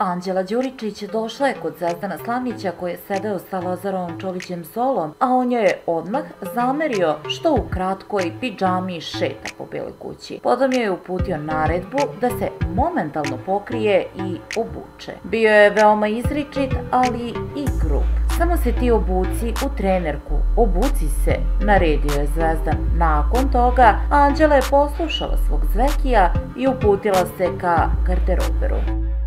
Anđela Đuričić došla je kod Zvezdana Slavnića koji je sedeo sa Lazarom Čovićem Zolom, a on joj je odmah zamerio što u kratkoj pidžami šeta po Beloj kući. Potom joj je uputio naredbu da se momentalno pokrije i obuče. Bio je veoma izričit, ali i grub. Samo se ti obuci u trenerku, obuci se, naredio je Zvezdan. Nakon toga Anđela je poslušala svog Zvekija i uputila se ka garderoberu.